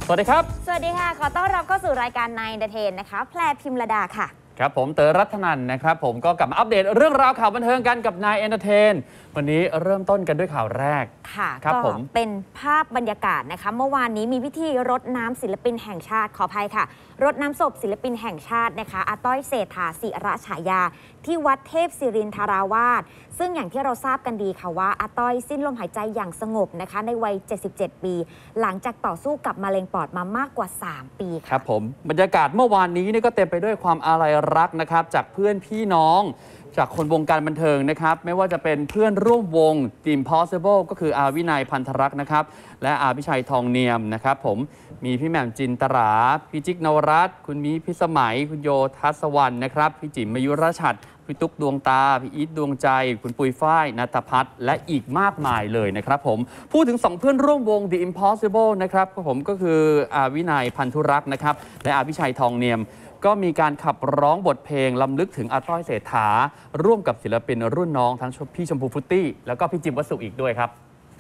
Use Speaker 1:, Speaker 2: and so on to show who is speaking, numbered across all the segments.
Speaker 1: สวัสดีครับ
Speaker 2: สวัสดีค่ะขอต้อนรับเข้าสู่รายการนายเอนเตอร์เทนนะคะแพรพิมรดาค่ะ
Speaker 1: ครับผมเต๋อรัตนันนะครับผมก็กลับมาอัปเดตเรื่องราวข่าวบันเทิงกันกับนายเอนเตอร์เทนวันนี้เริ่มต้นกันด้วยข่าวแรก
Speaker 2: ค่ะ
Speaker 1: ครับผม
Speaker 2: เป็นภาพบรรยากาศนะคะเมื่อวานนี้มีพิธีรดน้ำศิลปินแห่งชาติขออภัยค่ะรดน้ำศพศิลปินแห่งชาตินะคะอาต้อยเศรษฐาศิระฉายาที่วัดเทพศิรินทราวาสซึ่งอย่างที่เราทราบกันดีค่ะว่าอาต้อยสิ้นลมหายใจอย่างสงบนะคะในวัย77 ปีหลังจากต่อสู้กับมะเร็งปอดมามากกว่า3 ปี
Speaker 1: ครับผมบรรยากาศเมื่อวานนี้นี่ก็เต็มไปด้วยความอาลัยรักนะครับจากเพื่อนพี่น้องจากคนวงการบันเทิงนะครับไม่ว่าจะเป็นเพื่อนร่วมวง The Impossible ก็คืออาวินัยพันธรักษ์นะครับและอาพิชัยทองเนียมนะครับผมมีพี่แหม่มจินตราพี่จิ๊กนวรัตน์คุณมีพิสมัยคุณโยทัศวรรณนะครับพี่จิ๋มมยุรชัดพี่ตุ๊กดวงตาพี่อีทดวงใจคุณปุยฝ้ายณัฐพัฒน์และอีกมากมายเลยนะครับผมพูดถึง2เพื่อนร่วมวง The Impossible นะครับผมก็คืออาวินัยพันธุรักษ์นะครับและอาพิชัยทองเนียมก็มีการขับร้องบทเพลงลำลึกถึงอาต้อยเศรษฐาร่วมกับศิลปินรุ่นน้องทั้งพี่ชมพูฟุตตี้แล้วก็พี่จิมวสุอีกด้วยครับ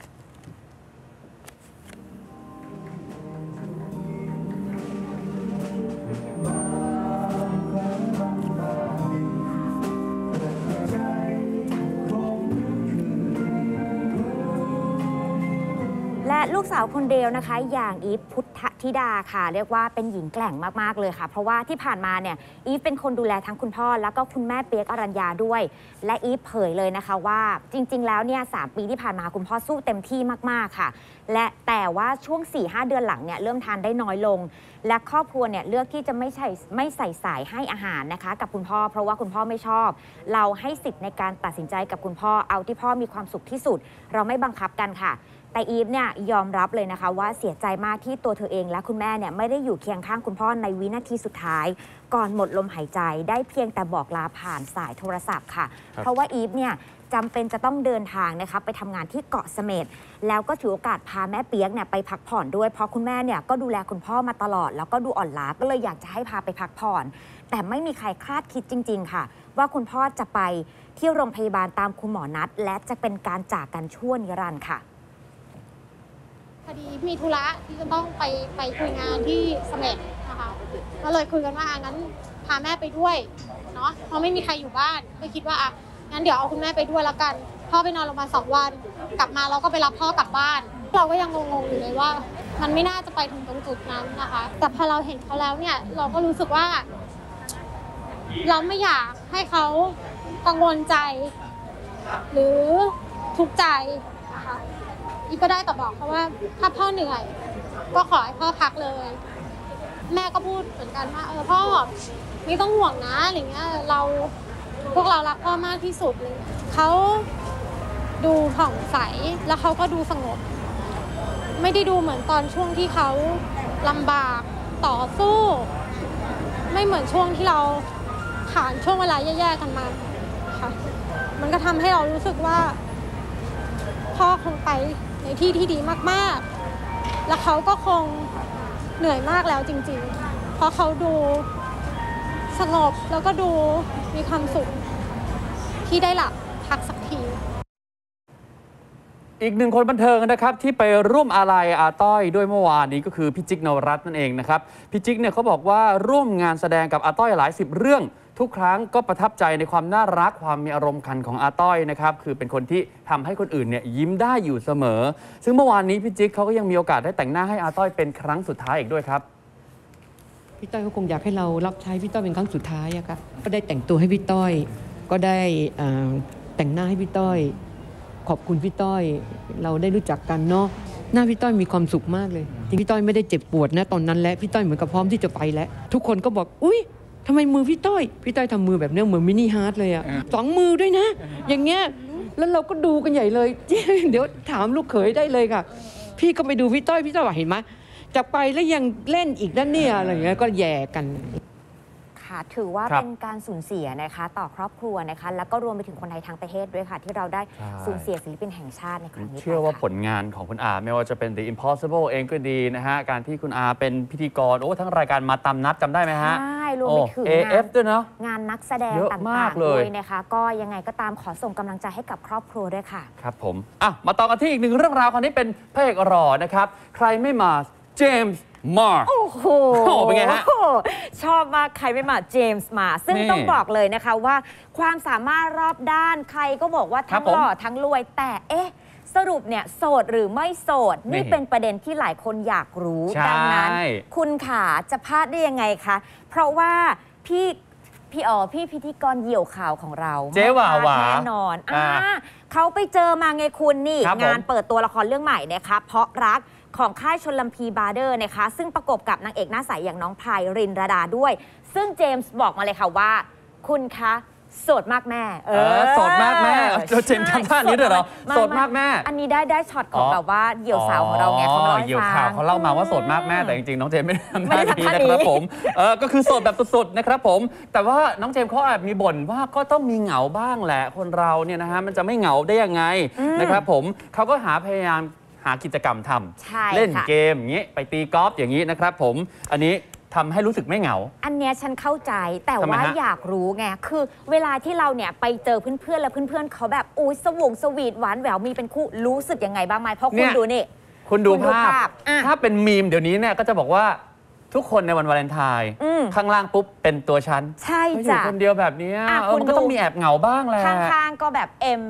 Speaker 2: และลูกสาวคนเดียวนะคะอย่างอีฟพุทธธิดาค่ะเรียกว่าเป็นหญิงแกร่งมากๆเลยค่ะเพราะว่าที่ผ่านมาเนี่ยอีฟเป็นคนดูแลทั้งคุณพ่อแล้วก็คุณแม่เปียกอรัญญาด้วยและอีฟเผยเลยนะคะว่าจริงๆแล้วเนี่ย3 ปีที่ผ่านมาคุณพ่อสู้เต็มที่มากๆค่ะและแต่ว่าช่วง 4-5 เดือนหลังเนี่ยเริ่มทานได้น้อยลงและครอบครัวเนี่ยเลือกที่จะไม่ใส่สายให้อาหารนะคะกับคุณพ่อเพราะว่าคุณพ่อไม่ชอบเราให้สิทธิ์ในการตัดสินใจกับคุณพ่อเอาที่พ่อมีความสุขที่สุดเราไม่บังคับกันค่ะแต่อีฟเนี่ยยอมรับเลยนะคะว่าเสียใจมากที่ตัวเธอเองและคุณแม่เนี่ยไม่ได้อยู่เคียงข้างคุณพ่อในวินาทีสุดท้ายก่อนหมดลมหายใจได้เพียงแต่บอกลาผ่านสายโทรศัพท์ค่ะเพราะว่าอีฟเนี่ยจำเป็นจะต้องเดินทางนะคะไปทำงานที่เกาะเสม็ดแล้วก็ถือโอกาสพาแม่เปียกเนี่ยไปพักผ่อนด้วยเพราะคุณแม่เนี่ยก็ดูแลคุณพ่อมาตลอดแล้วก็ดูอ่อนล้าก็เลยอยากจะให้พาไปพักผ่อนแต่ไม่มีใครคาดคิดจริงๆค่ะว่าคุณพ่อจะไปที่โรงพยาบาลตามคุณหมอนัดและจะเป็นการจากกันชั่วนิรันดร์ค่ะ
Speaker 3: พอดีมีธุระที่จะต้องไปคุยงานที่เสม็ดนะคะก็เลยคุยกันว่างั้นพาแม่ไปด้วยเนาะเพราะไม่มีใครอยู่บ้านก็คิดว่างั้นเดี๋ยวเอาคุณแม่ไปด้วยแล้วกันพ่อไปนอนโรงพยาบาล2 วันกลับมาเราก็ไปรับพ่อกลับบ้านเราก็ยังงงๆอยู่เลยว่ามันไม่น่าจะไปถึงตรงจุดนั้นนะคะแต่พอเราเห็นเขาแล้วเนี่ยเราก็รู้สึกว่าเราไม่อยากให้เขากังวลใจหรือทุกข์ใจนะคะอีก็ได้แต่บอกเขาว่าถ้าพ่อเหนื่อยก็ขอให้พ่อพักเลยแม่ก็พูดเหมือนกันว่าพ่อไม่ต้องห่วงนะอะไรเงี้ยพวกเรารักพ่อมากที่สุดเลยเขาดูผ่องใสแล้วเขาก็ดูสงบไม่ได้ดูเหมือนตอนช่วงที่เขาลำบากต่อสู้ไม่เหมือนช่วงที่เราผ่านช่วงเวลาแย่ๆกันมาค่ะมันก็ทำให้เรารู้สึกว่าพ่อคงไปในที่ที่ดีมากๆแล้วเขาก็คงเหนื่อยมากแล้วจริงๆเพราะเขาดูสงบแล้วก็ดูมีความสุขที่ได้หลับพักสักที
Speaker 1: อีกหนึ่งคนบันเทิงนะครับที่ไปร่วมอาลัยอาต้อยด้วยเมื่อวานนี้ก็คือพี่จิ๊กนวรัตน์นั่นเองนะครับพี่จิ๊กเนี่ยเขาบอกว่าร่วมงานแสดงกับอาต้อยหลาย10 เรื่องทุกครั้งก็ประทับใจในความน่ารักความมีอารมณ์ขันของอาต้อยนะครับคือเป็นคนที่ทำให้คนอื่นเนี่ยยิ้มได้อยู่เสมอซึ่งเมื่อวานนี้พี่จิ๊กเขาก็ยังมีโอกาสได้แต่งหน้าให้อาต้อยเป็นครั้งสุดท้ายอีกด้วยครับ
Speaker 4: พี่ต้อยก็คงอยากให้เรารับใช้พี่ต้อยเป็นครั้งสุดท้ายอะครับก็ได้แต่งตัวให้พี่ต้อยก็ได้แต่งหน้าให้พี่ต้อยขอบคุณพี่ต้อยเราได้รู้จักกันเนาะหน้าพี่ต้อยมีความสุขมากเลยพี่ต้อยไม่ได้เจ็บปวดนะตอนนั้นและพี่ต้อยเหมือนกับพร้อมที่จะไปแล้วทุกคนก็บอกอุ๊ยทำไมมือพี่ต้อยทำมือแบบนี้เหมือนมินิฮาร์ทเลยอะ2 มือด้วยนะอย่างเงี้ยแล้วเราก็ดูกันใหญ่เลยเดี๋ยวถามลูกเขยได้เลยค่ะพี่ก็ไปดูพี่ต้อยว่าเห็นไหมจะไปแล้วยังเล่นอีกนั่นเนี่ยอะไรอย่างเงี้ยก็แย่กัน
Speaker 2: ค่ะถือว่าเป็นการสูญเสียนะคะต่อครอบครัวนะคะแล้วก็รวมไปถึงคนไทยทั้งประเทศด้วยค่ะที่เราได้สูญเสียศิลปินแห่งชาติในครั้งนี้
Speaker 1: เชื่อว่าผลงานของคุณอาไม่ว่าจะเป็น The Impossible เองก็ดีนะฮะการที่คุณอาเป็นพิธีกรทั้งรายการมาตามนัดจำได้ไหมฮะ
Speaker 2: ใช่รวมไปถึง
Speaker 1: AF ด้วยเนาะ
Speaker 2: งานนักแสดงต่างๆด้วยนะคะก็ยังไงก็ตามขอส่งกำลังใจให้กับครอบครัวด้วยค่ะ
Speaker 1: ครับผมมาต่อกันที่อีกหนึ่งเรื่องราวคราวนี้เป็นพระเอกหล่อนะครับใครไม่มาเจมส์มา
Speaker 2: โอ้โห
Speaker 1: เป็นไงฮะ
Speaker 2: ชอบมากใครไม่มาเจมส์มา ซึ่ง
Speaker 1: นี่
Speaker 2: ต้องบอกเลยนะคะว่าความสามารถรอบด้านใครก็บอกว่า
Speaker 1: ครั
Speaker 2: ทั้
Speaker 1: บ
Speaker 2: ง
Speaker 1: ผม
Speaker 2: หล่อทั้งรวยแต่สรุปเนี่ยโสดหรือไม่โสด
Speaker 1: นี่
Speaker 2: นี่เป็นประเด็นที่หลายคนอยากรู้
Speaker 1: ใช่
Speaker 2: ดันั้นคุณขาจะพลาดได้ยังไงคะ เพราะว่าพี่พิธีกรเหยี่ยวข่าวของเรา
Speaker 1: เจ๊หว่าหวา
Speaker 2: แน่นอนเขาไปเจอมาไงคุณนี่
Speaker 1: ครับผม
Speaker 2: งานเปิดตัวละครเรื่องใหม่นะคะเพราะรักของค่ายชลพีบาร์เดอร์นะคะซึ่งประกบกับนางเอกหน้าใสอย่างน้องพายรินรดาด้วย ซึ่งเจมส์บอกมาเลยค่ะว่า คุณคะโสดมากแม่
Speaker 1: โสดมากแม่เจมส์ทำท่านี้ด้วยเหรอโสดมากแม่
Speaker 2: อันนี้ได้ช็อตของแบบว่าเหยี่ยวสาวของเราไงเขาเล่าให้
Speaker 1: เหยี่ยว
Speaker 2: ฟัง
Speaker 1: ข่าวเขาเล่ามาว่าโสดมากแม่แต่จริงๆน้องเจมส์ไม่ได้ทำ
Speaker 2: ไม่
Speaker 1: ท่า
Speaker 2: ได้
Speaker 1: นี้
Speaker 2: ทำท่า
Speaker 1: นะครับ
Speaker 2: นี้
Speaker 1: ผมก็คือโสดแบบสุดๆนะครับผมแต่ว่าน้องเจมส์เขาแอบมีบ่นว่าก็ต้องมีเหงาบ้างแหละคนเราเนี่ยนะฮะมันจะไม่เหงาได้ยังไงนะครับผมเขาก็พยายามหากิจกรรมท
Speaker 2: ใช่
Speaker 1: ำเล่น
Speaker 2: ค่ะ
Speaker 1: เกมอย่างนี้ไปตีกอล์ฟอย่างนี้นะครับผมอันนี้ทำให้รู้สึกไม่เหงา
Speaker 2: อันเนี้ยฉันเข้าใจแต่
Speaker 1: ทำไม
Speaker 2: ว่า
Speaker 1: ฮะ
Speaker 2: อยากรู้ไงคือเวลาที่เราเนี่ยไปเจอเพื่อนๆแล้วเพื่อนๆเขาแบบอุ้ยสวีทหวานแหววมีเป็นคู่รู้สึกยังไงบ้างไหมเพราะคุณดูนี่
Speaker 1: คุณดู
Speaker 2: คุณดู
Speaker 1: ภา
Speaker 2: ภา
Speaker 1: พ
Speaker 2: พอ่ะ
Speaker 1: ถ้าเป็นมีมเดี๋ยวนี้เนี่ยก็จะบอกว่าทุกคนในวันวาเลนไทน์ข้างล่างปุ๊บเป็นตัวฉัน
Speaker 2: ใช่
Speaker 1: อยู่
Speaker 2: จ้ะ
Speaker 1: คนเดียวแบบเนี้ย
Speaker 2: คุณ
Speaker 1: มันก็
Speaker 2: ดู
Speaker 1: ต้องมีแอบเหงาบ้างแหละ
Speaker 2: ข้างๆก็แบบ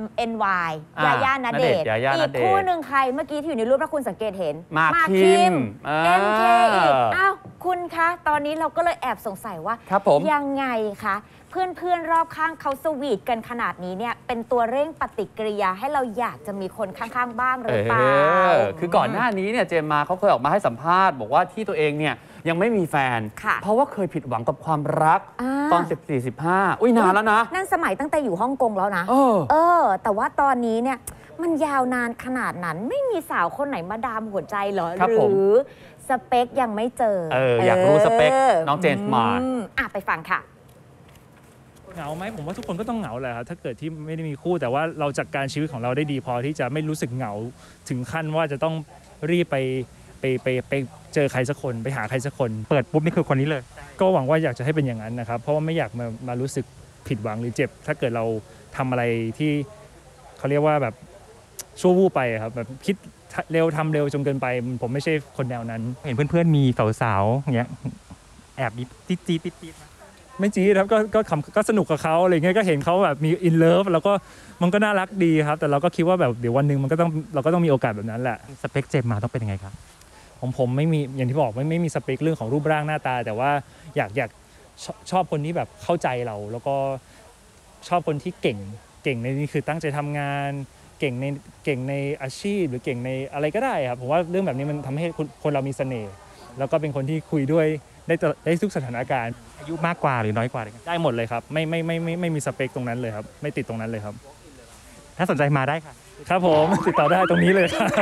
Speaker 2: MNY
Speaker 1: อ่ะ
Speaker 2: ยาย่าณเดชน์
Speaker 1: ยาย่าณ
Speaker 2: อีก
Speaker 1: เดชน์
Speaker 2: คู่หนึ่งใครเมื่อกี้ที่อยู่ในรูปถ้าคุณสังเกตเห็น
Speaker 1: หมากคิม
Speaker 2: MK อีกอ้าวคุณคะตอนนี้เราก็เลยแอบสงสัยว่า
Speaker 1: ครับผม
Speaker 2: ยังไงคะเพื่อนๆรอบข้างเขาสวีทกันขนาดนี้เนี่ยเป็นตัวเร่งปฏิกิริยาให้เราอยากจะมีคนข้างๆบ้างหรือเปล่า
Speaker 1: คือก่อนหน้านี้เนี่ยเจมมาเขาเคยออกมาให้สัมภาษณ์บอกว่าที่ตัวเองเนี่ยยังไม่มีแฟน
Speaker 2: ค่ะ
Speaker 1: เพราะว่าเคยผิดหวังกับความรัก
Speaker 2: อ่า
Speaker 1: ตอน 14-15 อุ้ยนานแล้วนะ
Speaker 2: นั่นสมัยตั้งแต่อยู่ฮ่องกงแล้วนะ แต่ว่าตอนนี้เนี่ยมันยาวนานขนาดนั้นไม่มีสาวคนไหนมาดามหัวใจเหรอ
Speaker 1: ครับ
Speaker 2: ห
Speaker 1: ผม
Speaker 2: รือสเปคยังไม่เจอ
Speaker 1: อยากรู้สเปคน้องเจมส์มา
Speaker 2: ไปฟังค่ะ
Speaker 5: เหงาไหมผมว่าทุกคนก็ต้องเหงาแหละครับถ้าเกิดที่ไม่ได้มีคู่แต่ว่าเราจัดการชีวิตของเราได้ดีพอที่จะไม่รู้สึกเหงาถึงขั้นว่าจะต้องรีบไปเจอใครสักคนไปหาใครสักคนเปิดปุ๊บนี่คือคนนี้เลย ก็หวังว่าอยากจะให้เป็นอย่างนั้นนะครับเพราะว่าไม่อยากมารู้สึกผิดหวังหรือเจ็บ ถ้าเกิดเราทำอะไรที่เขาเรียกว่าแบบชั่ววูบไปครับแบบคิดเร็วทำเร็วจนเกินไปผมไม่ใช่คนแนวนั้น
Speaker 6: เห็นเพื่อนๆมีสาวๆอย่างเงี้ยแอบมีจี๊ด
Speaker 5: ไม่จี๊ดครับก็สนุกกับเขาอะไรเงี้ยก็เห็นเขาแบบมีอินเลิฟแล้วก็มันก็น่ารักดีครับแต่เราก็คิดว่าแบบเดี๋ยววันหนึ่งเราก็ต้องมีโอกาสแบบนั้นแหละ
Speaker 6: สเปคเจมมาต้องเป็นยังไงครับ
Speaker 5: ผมไม่มีอย่างที่บอกไม่มีสเปคเรื่องของรูปร่างหน้าตา แต่ว่าอยากชอบคนที่แบบเข้าใจเรา แล้วก็ชอบคนที่เก่งในนี่คือตั้งใจทำงานเก่งในอาชีพหรือเก่งในอะไรก็ได้ครับผมว่าเรื่องแบบนี้มันทำให้คนเรามีเสน่ห์แล้วก็เป็นคนที่คุยด้วยได้ทุกสถานการณ์
Speaker 6: อายุมากกว่าหรือน้อยกว่า
Speaker 5: ได้หมดเลยครับไม่มีสเปคตรงนั้นเลยครับไม่ติดตรงนั้นเลยครับ
Speaker 6: ถ้าสนใจมาได้ค่ะ
Speaker 5: ครับผมติดต่อได้ตรงนี้เลยครับ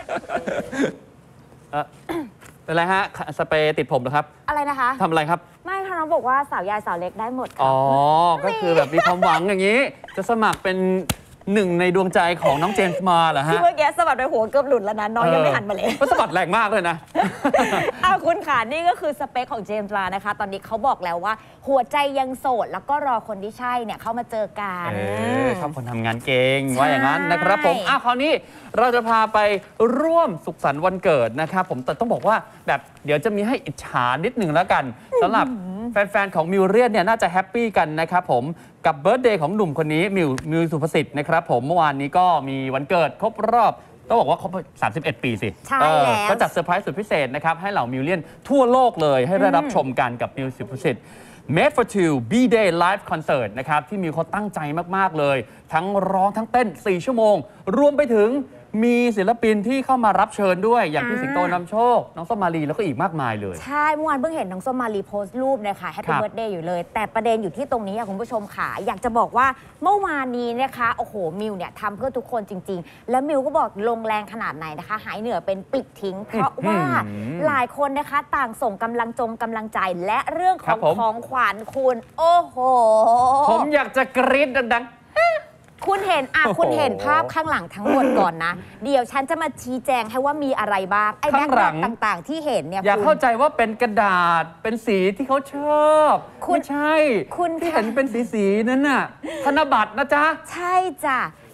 Speaker 1: เป็นไรฮะสเปรย์ติดผมเหรอครับ
Speaker 2: อะไรนะคะ
Speaker 1: ทำอะไรครับ
Speaker 2: ไม่ค่ะน้องบอกว่าสาวยายสาวเล็กได้หมดค่ะ
Speaker 1: อ๋อ ก็คือแบบมีความหวังอย่างนี้ จะสมัครเป็นหนึ่งในดวงใจของน้องเจมส์มาเหรอฮะ
Speaker 2: ที่เมื่อกี้สะบัดไปหัวเกือบหลุดแล้วนะน้องยังไม่หันมาเลย
Speaker 1: ก็สะบัดแรงมากเลยนะ
Speaker 2: คุณค่ะนี่ก็คือสเปคของเจมส์ลานะคะ ตอนนี้เขาบอกแล้วว่า หัวใจยังโสด แล้วก็รอคนที่ใช่เนี่ยเข้ามาเจอกัน
Speaker 1: ชอบคนทำงานเก่งว่าอย่างนั้นนะครับผมคราวนี้เราจะพาไปร่วมสุขสันต์วันเกิดนะครับผมแต่ต้องบอกว่าแบบเดี๋ยวจะมีให้อิจฉานิดหนึ่งแล้วกันสำหรับแฟนๆของมิวเรียนเนี่ยน่าจะแฮปปี้กันนะครับผมกับเบิร์ธเดย์ของหนุ่มคนนี้มิวสุภสิทธิ์นะครับผมเมื่อวานนี้ก็มีวันเกิดครบรอบต้องบอกว่าครบ31 ปีสิ
Speaker 2: ใช่แล้ว
Speaker 1: ก็จัดเซอร์ไพรส์สุดพิเศษนะครับให้เหล่ามิวเลียนทั่วโลกเลยให้ได้รับชมกันกับมิวสุภสิทธิ์ Made for Two B-Day Live Concert นะครับที่มิวเขาตั้งใจมากๆเลยทั้งร้องทั้งเต้น4 ชั่วโมงรวมไปถึงมีศิลปินที่เข้ามารับเชิญด้วยอย่างพี่สิงโตนำโชคน้องส้มมาลีแล้วก็อีกมากมายเลย
Speaker 2: ใช่เมื่อวานเพิ่งเห็นน้องส้มมารีโพสต์รูปนะคะแฮปปี้เบิร์ดเดย์อยู่เลย แต่ประเด็นอยู่ที่ตรงนี้ค่ะคุณผู้ชมค่ะอยากจะบอกว่าเมื่อวานนี้นะคะโอ้โหมิวเนี่ยทำเพื่อทุกคนจริง ๆ แล้วมิวก็บอกลงแรงขนาดไหนนะคะหายเหนื่อยเป็นปลิดทิ้ง เพราะว่าหลายคนนะคะต่างส่งกำลังใจและเรื่องของของขวัญคุณโอ้โห
Speaker 1: ผมอยากจะกรี๊ดดัง
Speaker 2: คุณเห็น
Speaker 1: โอ้โห
Speaker 2: คุณเห็นภาพข้างหลังทั้งหมดก่อนนะ เดี๋ยวฉันจะมาชี้แจงให้ว่ามีอะไรบ้างไอ้แบ็คกราวด์ต่างๆ ที่เห็นเนี่ย
Speaker 1: อย่า
Speaker 2: คุณ
Speaker 1: เข้าใจว่าเป็นกระดาษเป็นสีที่เขาชอบ
Speaker 2: คุณ
Speaker 1: ไม่ใช่
Speaker 2: คุณ
Speaker 1: ที่เห็นเป็นสีนั้นน่ะธนบัตรนะจ๊ะ
Speaker 2: ใช่จ้ะ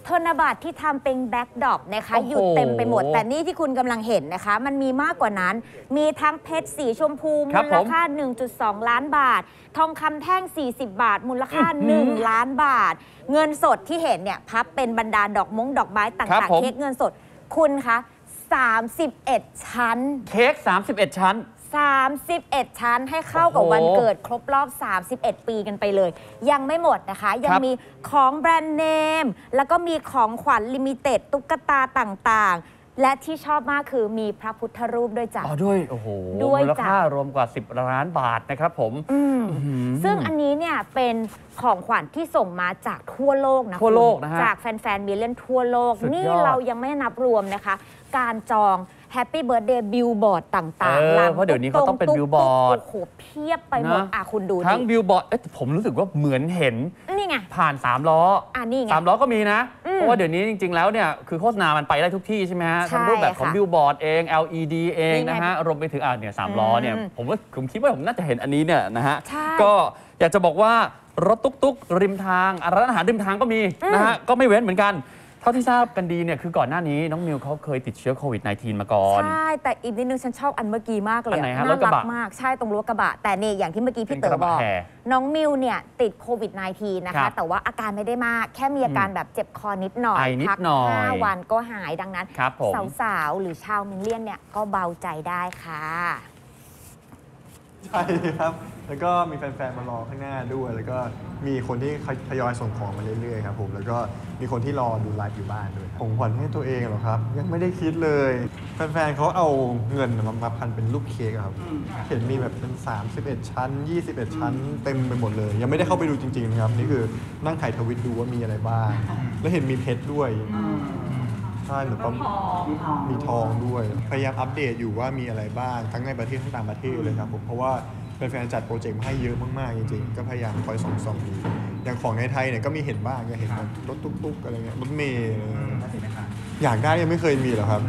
Speaker 2: ธนบัตรที่ทำเป็นแบ็กดรอปนะคะ
Speaker 1: โอ้โห
Speaker 2: อยู่เต็มไปหมด แต่นี่ที่คุณกำลังเห็นนะคะ มันมีมากกว่านั้น มีทั้งเพชรสีชมพู
Speaker 1: ครั
Speaker 2: มู
Speaker 1: บ
Speaker 2: ล
Speaker 1: ผม
Speaker 2: ค่า 1.2 ล้านบาท ทองคำแท่ง 40 บาท มูลค่า 1 ล้านบาท เงินสดที่เห็นเนี่ยพับเป็นบรรดาดอกดอกไม้ต่างๆ เค้กเงินสด คุณคะ31 ชั้น
Speaker 1: เค้ก31 ชั้น
Speaker 2: 31 ชั้นให้เข้ากับ
Speaker 1: โอ้โห
Speaker 2: วันเกิดครบรอบ 31 ปีกันไปเลย ยังไม่หมดนะคะ ยัง
Speaker 1: ครับ
Speaker 2: มีของแบรนด์เนม แล้วก็มีของขวัญลิมิเต็ดตุ๊กตาต่างๆ และที่ชอบมากคือมีพระพุทธรูปด้วยจ้ะ
Speaker 1: อ๋อด้วยโอ้โห
Speaker 2: ด้วย
Speaker 1: มูล
Speaker 2: จ้ะ
Speaker 1: ค่ารวมกว่า 10 ล้านบาทนะครับผม
Speaker 2: ซึ่งอันนี้เนี่ยเป็นของขวัญที่ส่งมาจากทั่วโลกนะ
Speaker 1: ทั่วโลก
Speaker 2: คุณ
Speaker 1: นะฮะ
Speaker 2: จากแฟนๆมิลเลนทั่วโลก
Speaker 1: สุดยอด
Speaker 2: นี่เรายังไม่นับรวมนะคะ การจองแฮปปี้เบิร์ดเดย์บิลบอร์ดต่างๆ
Speaker 1: เพราะเดี๋ยวนี้เขาต้องเป็นบิลบอร์ด
Speaker 2: โอ้โหเพียบไปหมด
Speaker 1: นะ
Speaker 2: อ่ะคุณดู
Speaker 1: ทั้ง
Speaker 2: ดิ
Speaker 1: บิลบอร์ดผมรู้สึกว่าเหมือนเห็น
Speaker 2: นี่ไง
Speaker 1: ผ่าน 3 ล้อ
Speaker 2: นี่ไง
Speaker 1: 3 ล้อก็มีนะ
Speaker 2: อืม
Speaker 1: เพราะว่าเดี๋ยวนี้จริง ๆ แล้วเนี่ยคือโฆษณามันไปได้ทุกที่ใช่ไหมฮะ
Speaker 2: ใช่
Speaker 1: ทั้งรูปแบบของ
Speaker 2: ค่ะ
Speaker 1: บิลบอร์ดเอง LED เอง
Speaker 2: นี่ไง
Speaker 1: นะฮะรวมไปถึงเนี่ย3 ล้อเนี่ย
Speaker 2: อืม
Speaker 1: ผมคิดว่าผมน่าจะเห็นอันนี้เนี่ยนะฮะ
Speaker 2: ใช่
Speaker 1: ก็อยากจะบอกว่ารถตุ๊กๆ ริมทางร้านอาหารริมทางก็มีนะฮะก็ไม่เว้นเหมือนกัน เท่าที่ทราบกันดีเนี่ยคือก่อนหน้านี้น้องมิวเขาเคยติดเชื้อโควิด -19 มาก่อน
Speaker 2: ใช่ แต่อีกนิดนึงฉันชอบอันเมื่อกี้มากเลย
Speaker 1: อันไหนฮะ
Speaker 2: น่าร
Speaker 1: ถกระ
Speaker 2: รับ
Speaker 1: ะ
Speaker 2: มากใช่ตรงรั้วกระบะ แต่นี่อย่างที่เมื่อกี้พี่
Speaker 1: เป็น
Speaker 2: เต๋
Speaker 1: ก
Speaker 2: อ
Speaker 1: ระ
Speaker 2: บบ
Speaker 1: ะ
Speaker 2: อก
Speaker 1: แห่
Speaker 2: น้องมิวเนี่ยติดโควิด -19 นะ
Speaker 1: ครั
Speaker 2: คะ
Speaker 1: บ
Speaker 2: แต่ว่าอาการไม่ได้มาก แค่มีอาการแบบเจ็บคอนิดหน่อย
Speaker 1: ไอนิด
Speaker 2: พัก
Speaker 1: หน่อย
Speaker 2: 5 วันก็หายดังนั้น
Speaker 1: ครับผม
Speaker 2: สาวๆ หรือชาวมิลเลียนเนี่ยก็เบาใจได้ค่ะ
Speaker 7: ใช่ครับ แล้วก็มีแฟนๆ มารอข้างหน้าด้วย แล้วก็มีคนที่ทยอยส่งของมาเรื่อยๆ ครับผม แล้วก็มีคนที่รอดูไลฟ์อยู่บ้านด้วยของขวัญให้ตัวเองเหรอครับ ยังไม่ได้คิดเลย แฟนๆเขาเอาเงินมาพันเป็นรูปเค้กอะครับ เห็นมีแบบเป็น 31 ชั้น 21 ชั้นเต็มไปหมดเลย ยังไม่ได้เข้าไปดูจริงๆ นะครับ นี่คือนั่งถ่ายทวิตดูว่ามีอะไรบ้าง แล้วเห็นมีเพชรด้วย ใช่หรือว่ามีทองด้วย พยายามอัปเดตอยู่ว่ามีอะไรบ้าง ทั้งในประเทศทั้งต่างประเทศเลยครับผม เพราะว่าแฟนๆจัดโปรเจกต์มาให้เยอะมากๆจริงๆ ก็พยายามคอยส่องๆดูอย่างของในไทยเนี่ยก็มีเห็นบ้างก็เห็นแบบรถตุ๊กๆอะไรเงี้ยรถเมล์อะไรเงี้ยอยากได้ยังไม่เคยมีหรอครับ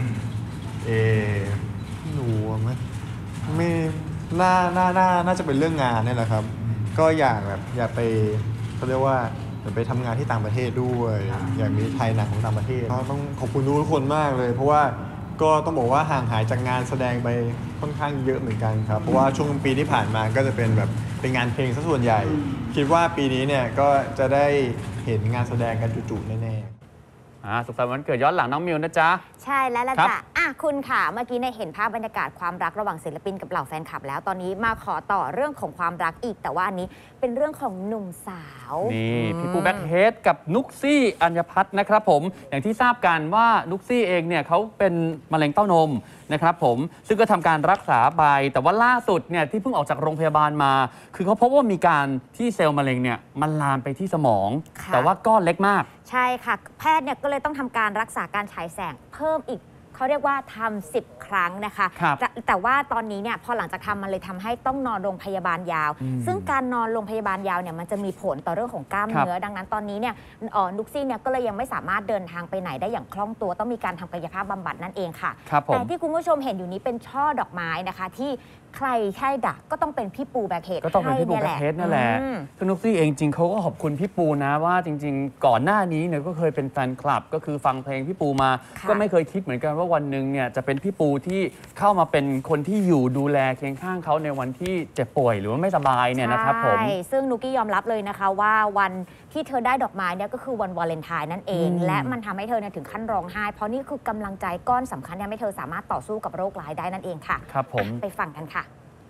Speaker 7: ไม่รู้อะไม่น่าจะเป็นเรื่องงานเนี่ยแหละครับ ก็อยากไปเขาเรียกว่าอยากไปทำงานที่ต่างประเทศด้วย อยากมีไทยหนังของต่างประเทศก็ต้องขอบคุณทุกคนมากเลย เพราะว่าก็ต้องบอกว่าห่างหายจากงานแสดงไปค่อนข้างเยอะเหมือนกันครับ เพราะว่าช่วงปีที่ผ่านมาก็จะเป็นแบบเป็นงานเพลงซะส่วนใหญ่ คิดว่าปีนี้เนี่ยก็จะได้เห็นงานแสดงกันจุๆแน่ๆ
Speaker 1: สุขสันต์วันเกิดย้อนหลังน้องมิวนะจ๊ะ
Speaker 2: ใช่แล้วล่ะ
Speaker 1: ครับ
Speaker 2: จ้ะคุณค่ะ เมื่อกี้เนี่ยเห็นภาพบรรยากาศความรักระหว่างศิลปินกับเหล่าแฟนคลับแล้ว ตอนนี้มาขอต่อเรื่องของความรักอีก แต่ว่าอันนี้เป็นเรื่องของหนุ่มสาว
Speaker 1: นี่พี่ปูแบ็คเฮดกับนุกซี่อัญพัฒน์นะครับผมอย่างที่ทราบกันว่านุกซี่เองเนี่ยเขาเป็นมะเร็งเต้านมนะครับผมซึ่งก็ทำการรักษาไปแต่ว่าล่าสุดเนี่ยที่เพิ่งออกจากโรงพยาบาลมา คือเขาพบว่ามีการที่เซลล์มะเร็งเนี่ยมันลามไปที่สมอง
Speaker 2: ค่ะ
Speaker 1: แต่ว่าก้อนเล็กมาก
Speaker 2: ใช่ค่ะ แพทย์เนี่ยก็เลยต้องทำการรักษาการฉายแสงเพิ่มอีกเขาเรียกว่าทำ10 ครั้งนะคะ
Speaker 1: ครับ
Speaker 2: แต่ว่าตอนนี้เนี่ยพอหลังจากทำมันเลยทำให้ต้องนอนโรงพยาบาลยาว ซึ่งการนอนโรงพยาบาลยาวเนี่ยมันจะมีผลต่อเรื่องของกล้ามเนื้อดังนั้นตอนนี้เนี่ยนุกซี่เนี่ยก็เลยยังไม่สามารถเดินทางไปไหนได้อย่างคล่องตัวต้องมีการทำกายภาพบำบัดนั่นเองค่ะ
Speaker 1: ครับผม
Speaker 2: แต่ที่คุณผู้ชมเห็นอยู่นี้เป็นช่อดอกไม้นะคะ ที่ใครใช่ดักก็ต้องเป็นพี่ปูแบ็คเฮด
Speaker 1: ก็ต้องเป็นพี่ปูแบ็คเฮดนั่นแหละซึ่งนุกซี่เองจริงเขาก็ขอบคุณพี่ปูนะว่าจริง ๆ ก่อนหน้านี้เนี่ยก็เคยเป็นแฟนคลับ ก็คือฟังเพลงพี่ปูมา
Speaker 2: ค่ะ
Speaker 1: ก็ไม่เคยคิดเหมือนกันว่าวันหนึ่งเนี่ยจะเป็นพี่ปูที่เข้ามาเป็นคนที่อยู่ดูแลเคียงข้างเขาในวันที่เจ็บป่วยหรือว่าไม่สบายเนี่ยนะครับผม
Speaker 2: ใช่ซึ่งนุกกี้ยอมรับเลยนะคะว่าวันที่เธอได้ดอกไม้เนี่ยก็คือวันวาเลนไทน์นั่นเอง และมันทำให้เธอเนี่ยถึงขั้นร้องไห้ เพราะนี่คือกำลังใจก้อนสำคัญที่ทำให้เธอสามารถต่อสู้กับโรคร้ายได้นั่นเองค่ะ
Speaker 1: ครับผม
Speaker 2: ไปฟังกันค่ะ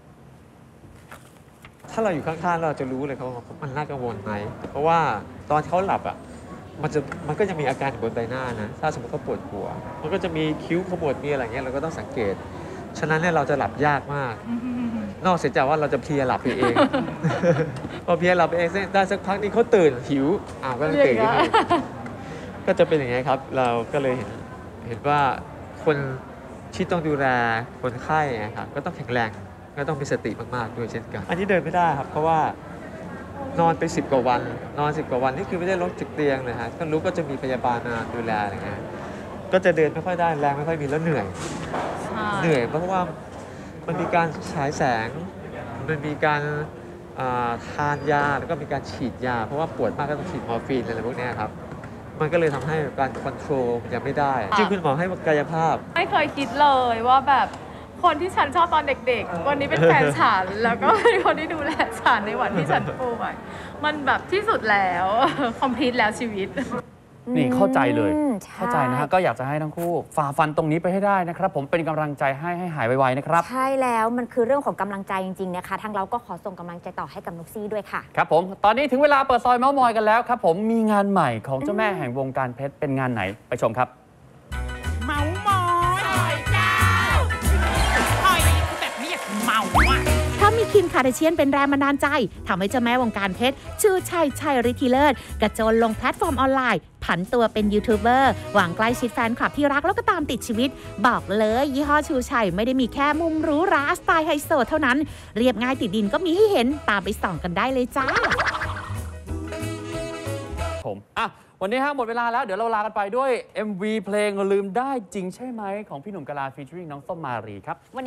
Speaker 8: ถ้าเราอยู่ข้างๆเราจะรู้เลยเขาว่ามันน่ากังวลไหมเพราะว่าตอนเขาหลับอ่ะมันก็จะมีอาการอยู่บนใบหน้านะถ้าสมมติเขาปวดหัว มันก็จะมีคิ้วขมวดมีอะไรเงี้ยเราก็ต้องสังเกต ฉะนั้นเนี่ยเราจะหลับยากมาก นอกเสียจากว่าเราจะเพลียหลับไปเอง พอเพลียหลับไปเองได้สักพักนี้เขาตื่นหิวก็ต้องตื่นขึ้นมาอีกก็จะเป็นอย่างนี้ครับเราก็เลยเห็นว่าคนที่ต้องดูแลคนไข้นะครับก็ต้องแข็งแรงก็ต้องมีสติมากๆด้วยเช่นกัน อันนี้เดินไม่ได้ครับเพราะว่านอนไป10 กว่าวันนอน10 กว่าวันนี่คือไม่ได้ลดจากเตียงเลยฮะก็รู้ก็จะมีพยาบาลมาดูแลอะไรเงี้ยก็จะเดินไม่ค่อยได้แรงไม่ค่อยมีแล้วเหนื่อยเพราะว่ามันมีการฉายแสงมันมีการทานยาแล้วก็มีการฉีดยาเพราะว่าปวดมากก็ต้องฉีดมอร์ฟีนอะไรพวกนี้ครับมันก็เลยทำให้การคอนโทรลมันยังไม่ได้จริงคุณหมอให้กายภาพ
Speaker 9: ไม่เคยคิดเลยว่าแบบคนที่ฉันชอบตอนเด็กๆ วันนี้เป็นแฟนฉัน แล้วก็เป็นคนที่ดูแลฉันในวันที่ฉันป่วยมันแบบที่สุดแล้วคอมพลีทแล้วชีวิต
Speaker 1: นี่เข้าใจเลย
Speaker 2: ใช่
Speaker 1: เข้าใจนะฮะก็อยากจะให้ทั้งคู่ฝ่าฟันตรงนี้ไปให้ได้นะครับ ผมเป็นกำลังใจให้หายไวๆนะครับ
Speaker 2: ใช่แล้วมันคือเรื่องของกำลังใจจริงๆนะคะทางเราก็ขอส่งกำลังใจต่อให้กับนุกซี่ด้วยค่ะ
Speaker 1: ครับผมตอนนี้ถึงเวลาเปิดซอยเม้ามอยกันแล้วครับผมมีงานใหม่ของเจ้าแม่แห่งวงการเพชรเป็นงานไหนไปชมครับ
Speaker 10: เมามอยหอยเจ้าหอยคือแบบไม่อยากเมาอ่ะ
Speaker 11: เพราะมีคิมคาร์เดเชียนเป็นแรงบันดาลใจทำให้เจ้าแม่วงการเพชรชื่อชัยฤทธิเลิศกระโจนลงแพลตฟอร์มออนไลน์ผันตัวเป็นยูทูบเบอร์หวังใกล้ชิดแฟนคลับที่รักแล้วก็ตามติดชีวิต บอกเลยยี่ห้อชูชัยไม่ได้มีแค่มุมหรูหราสไตล์ไฮโซเท่านั้น เรียบง่ายติดดินก็มีให้เห็นตามไปส่องกันได้เลยจ้า
Speaker 1: ผมวันนี้หมดเวลาแล้วเดี๋ยวเราลากันไปด้วย MV เพลงลืมได้จริงใช่ไหมของพี่หนุ่มกะลาฟีเจอริ่งน้องส้มมารีครับ